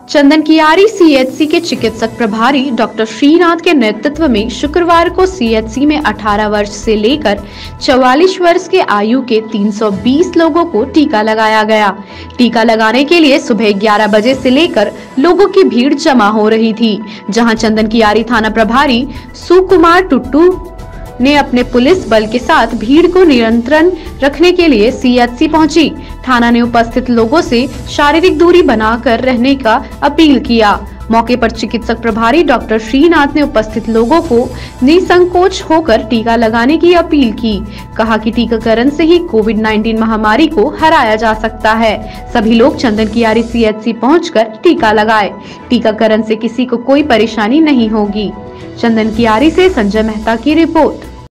चंदन कियारी सीएचसी के चिकित्सक प्रभारी डॉक्टर श्रीनाथ के नेतृत्व में शुक्रवार को सीएचसी में 18 वर्ष से लेकर 44 वर्ष के आयु के 320 लोगों को टीका लगाया गया। टीका लगाने के लिए सुबह 11 बजे से लेकर लोगों की भीड़ जमा हो रही थी, जहां चंदन कियारी थाना प्रभारी सुकुमार टुट्टू ने अपने पुलिस बल के साथ भीड़ को नियंत्रण रखने के लिए सीएचसी पहुंची। थाना ने उपस्थित लोगों से शारीरिक दूरी बनाकर रहने का अपील किया। मौके पर चिकित्सक प्रभारी डॉक्टर श्रीनाथ ने उपस्थित लोगों को निसंकोच होकर टीका लगाने की अपील की। कहा कि टीकाकरण से ही कोविड-19 महामारी को हराया जा सकता है। सभी लोग चंदन कियारी सीएचसी पहुंचकर टीका लगाए। टीकाकरण से किसी को कोई परेशानी नहीं होगी। चंदन कियारी से संजय मेहता की रिपोर्ट।